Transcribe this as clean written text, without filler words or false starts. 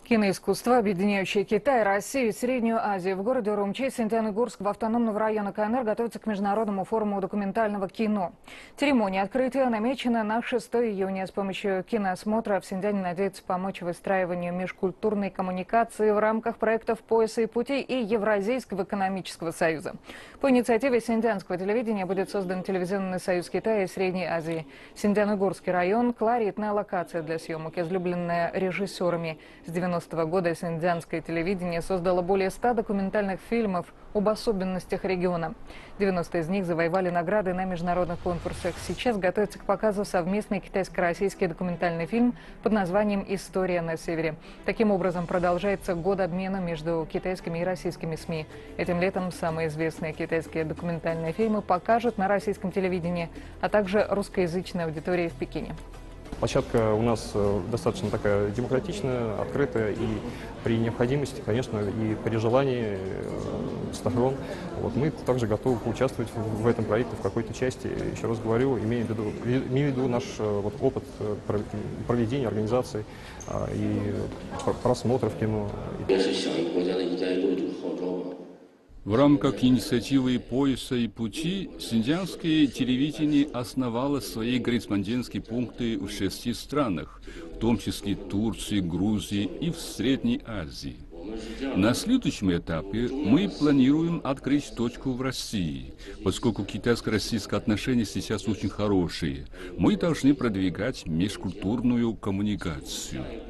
Киноискусство, объединяющее Китай, Россию и Среднюю Азию. В городе Урумчи, Синьцзян-Уйгурск, в автономного района КНР готовится к международному форуму документального кино. Церемония открытия намечена на 6 июня. С помощью киноосмотра в Синьцзяне надеются помочь выстраиванию межкультурной коммуникации в рамках проектов «Пояса и пути» и Евразийского экономического союза. По инициативе синьцзянского телевидения будет создан телевизионный союз Китая и Средней Азии. Синьцзян-Уйгурский район – колоритная локация для съемок, излюбленная режиссерами. С 90-го года синьцзянское телевидение создало более 100 документальных фильмов об особенностях региона. 90 из них завоевали награды на международных конкурсах. Сейчас готовится к показу совместный китайско-российский документальный фильм под названием «История на севере». Таким образом, продолжается год обмена между китайскими и российскими СМИ. Этим летом самые известные китайские документальные фильмы покажут на российском телевидении, а также русскоязычной аудитории в Пекине. Площадка у нас достаточно такая демократичная, открытая, и при необходимости, конечно, и при желании сторон, мы также готовы поучаствовать в этом проекте в какой-то части. Еще раз говорю, имея в виду наш опыт проведения, организации и просмотров кино. В рамках инициативы «Пояса и пути» синьцзянское телевидение основало свои корреспондентские пункты в 6 странах, в том числе Турции, Грузии и в Средней Азии. На следующем этапе мы планируем открыть точку в России. Поскольку китайско-российские отношения сейчас очень хорошие, мы должны продвигать межкультурную коммуникацию.